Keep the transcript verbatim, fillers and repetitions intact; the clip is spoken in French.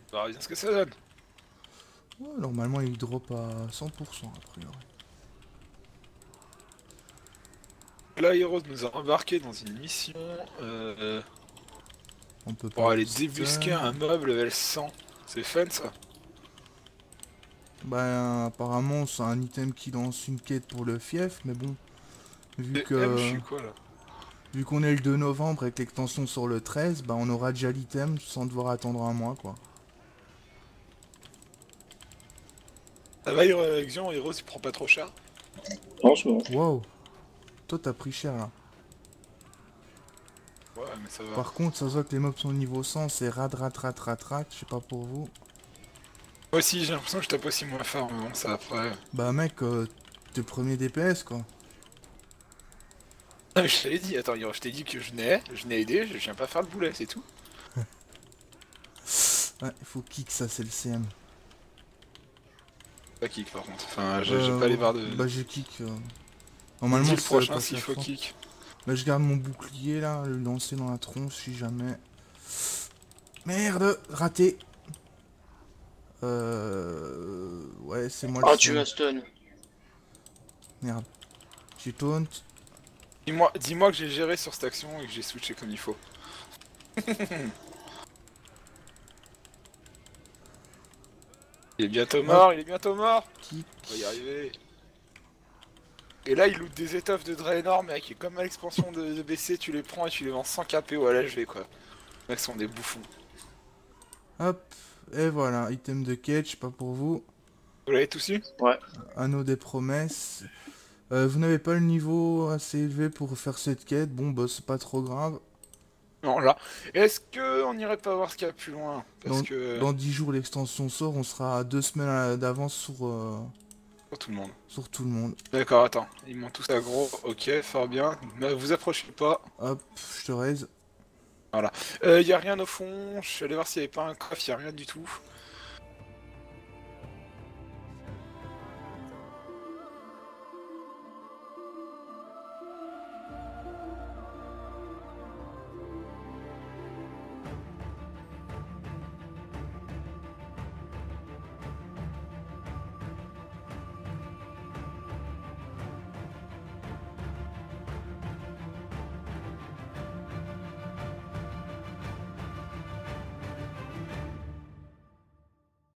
On verra bien ce que ça donne. Ouais, normalement, il drop à cent pour cent a priori. Là, Heroes nous a embarqué dans une mission euh, On peut pour pas aller stun. débusquer un mob level cent. C'est fun ça. Bah, apparemment, c'est un item qui lance une quête pour le fief, mais bon, vu Et M, je que suis quoi là? vu qu'on est le deux novembre et que l'extension sort le treize, bah on aura déjà l'item sans devoir attendre un mois, quoi. Ça va, Hero- Xion, Heroes, il prend pas trop cher. Franchement. Wow, toi t'as pris cher là. Ouais, mais ça va. Par contre, ça se voit que les mobs sont au niveau cent, c'est rad rat rat rat rat, je sais pas pour vous. Moi aussi, j'ai l'impression que je tape aussi moins fort, mais bon, ça après. Bah mec, euh, t'es premier D P S quoi. Ah, mais je te l'ai dit, attends, Hero, je t'ai dit que je n'ai, je n'ai aidé, je viens pas faire le boulet, c'est tout. Ouais, il faut kick ça, c'est le C M. Pas kick par contre. Enfin, j'ai j'ai pas Euh, les barres de. bah j'ai kick. euh. On me dit Normalement le ça devrait prochain pas s'il faire faut fort. kick. Bah je garde mon bouclier là, le lancer dans la tronche si jamais. Merde, raté. Euh... Ouais, c'est moi le Ah, tu C M. m'as stun. Merde. J'ai taunt. Dis-moi dis-moi que j'ai géré sur cette action et que j'ai switché comme il faut. Il est bientôt Hop, mort, il est bientôt mort. kick. On va y arriver. Et là, il loot des étoffes de Draenor, mec. Et comme à l'expansion de, de B C, tu les prends et tu les vends cent K P au L H V, quoi. Les mecs sont des bouffons. Hop. Et voilà, item de catch, pas pour vous. Vous l'avez tous eu? Ouais. Anneau des promesses. Euh, vous n'avez pas le niveau assez élevé pour faire cette quête. Bon, bah c'est pas trop grave. Non, là. Est-ce que on irait pas voir ce qu'il y a plus loin? Parce Dans, que... dans dix jours, l'extension sort. On sera à deux semaines à- d'avance sur, euh, Pour tout le monde. sur tout le monde. D'accord, attends. Ils m'ont tous aggro. Ok, fort bien. Mais vous approchez pas. Hop, je te raise. Voilà. Euh, y a rien au fond. Je suis allé voir s'il y avait pas un coffre. Y a rien du tout.